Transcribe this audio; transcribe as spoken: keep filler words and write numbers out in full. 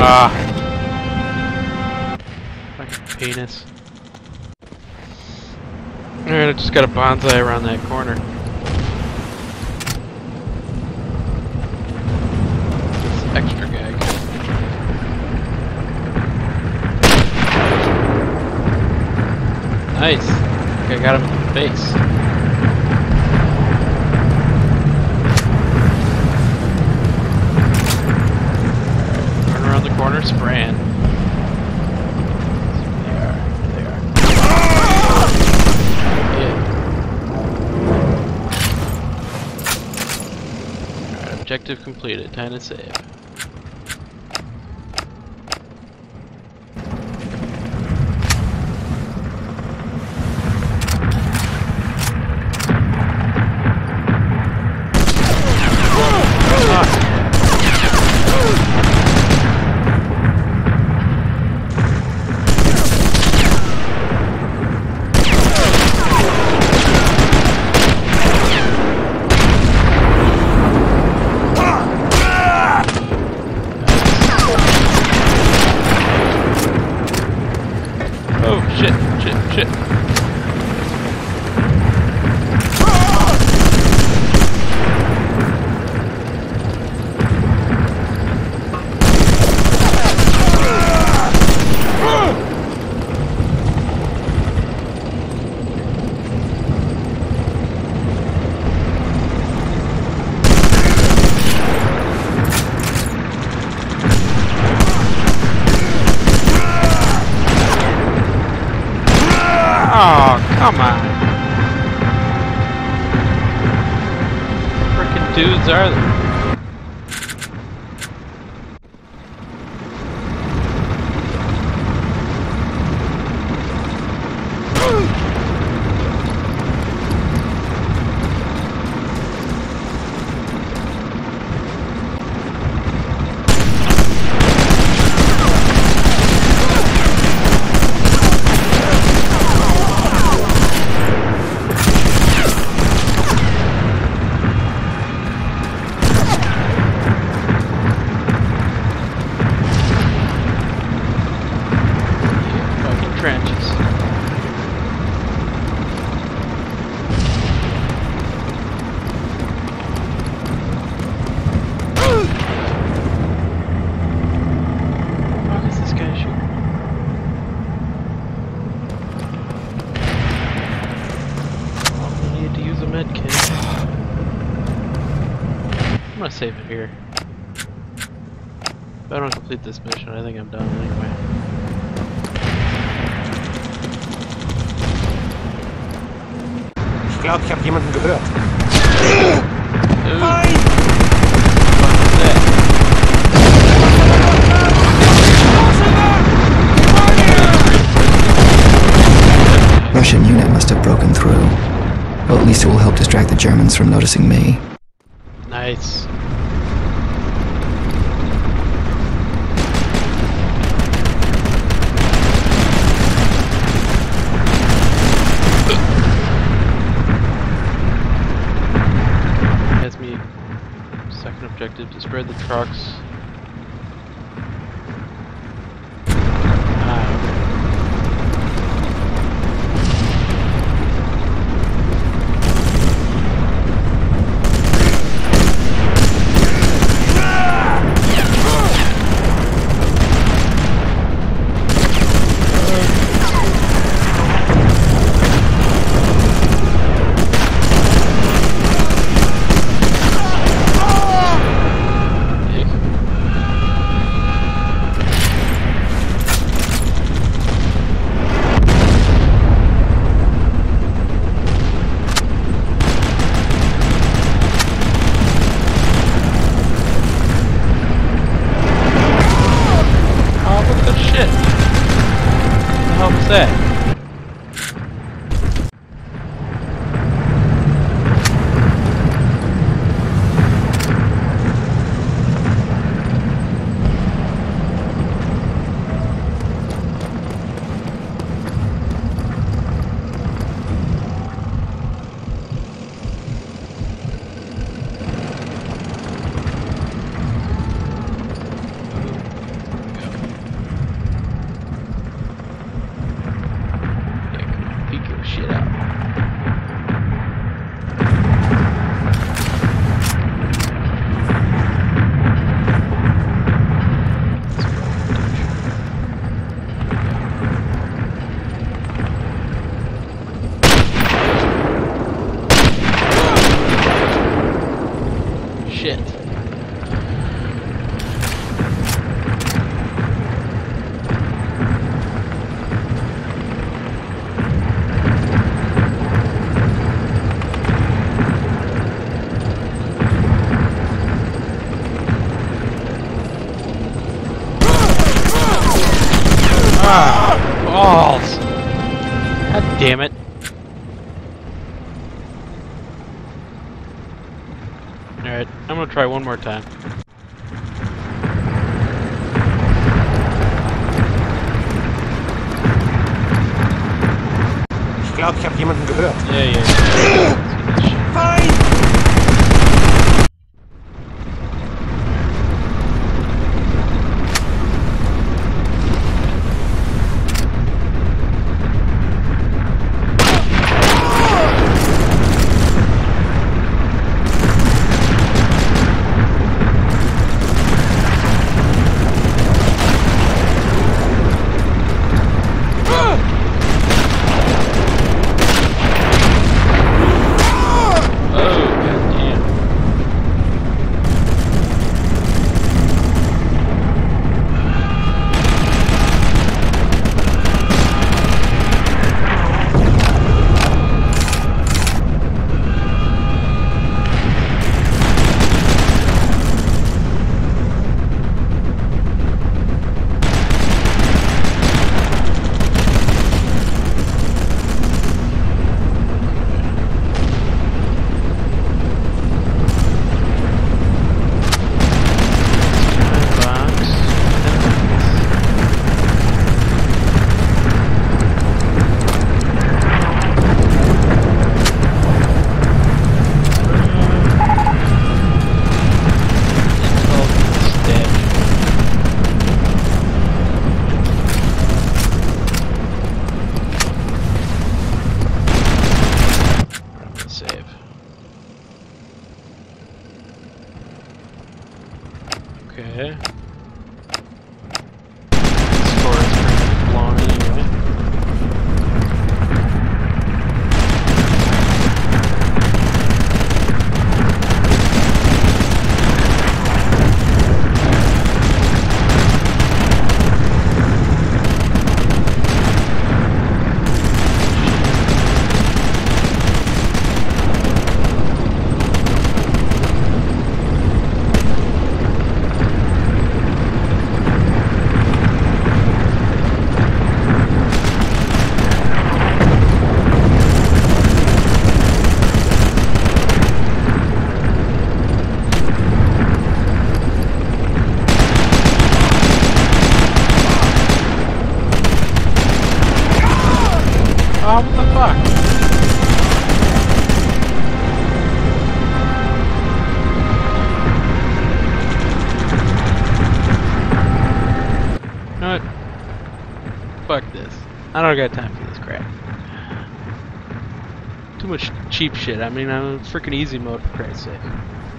Ah. Fucking penis. Alright, I just got a bonsai around that corner. This extra gag. Nice. I got him in the face. Run around the corner, spraying. There they are. There they are. Yeah. Alright, objective completed. Time to save. Oh shit, shit, shit. Oh, come on. Frickin' dudes are there? Trenches. What is this guy shooting? Oh, we need to use a med kit. I'm gonna save it here. If I don't complete this mission, I think I'm done anyway. Ich glaube, ich habe jemanden gehört. Nein! Russian unit must have broken through. Well, at least it will help distract the Germans from noticing me. Nice. Second objective to spread the trucks. Ah, shit. Ah, balls! God damn it. Alright, I'm gonna try one more time. Ich glaube, ich habe jemanden gehört. Yeah, yeah. Feind! Okay. Score is pretty long anyway. Oh, what the fuck? You know what? Fuck this. I don't got time for this crap. Too much cheap shit. I mean, I'm freaking easy mode for Christ's sake.